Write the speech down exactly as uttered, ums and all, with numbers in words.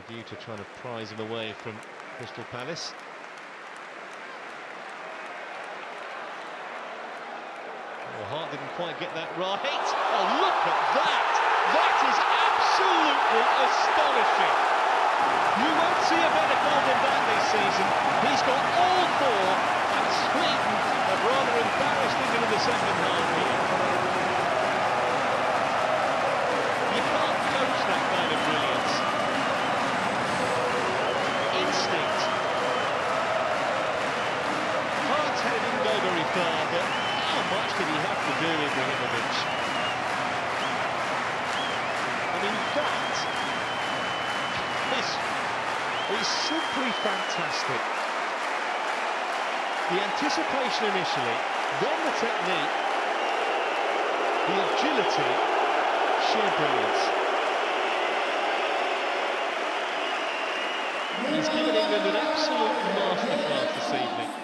a view to trying to prize him away from Crystal Palace. Well, Hart didn't quite get that right. Oh, look at that! That is absolutely astonishing. You won't see a better goal than that this season. He's got all four, and Sweden have rather embarrassed him into the second half here. You can't coach that kind of brilliance. Instinct. Hart's head didn't go very far, but how much did he have to do, Ibrahimovic? I mean, that is, is simply fantastic. The anticipation initially, then the technique, the agility, sheer brilliance. He's given England an absolute masterclass this evening.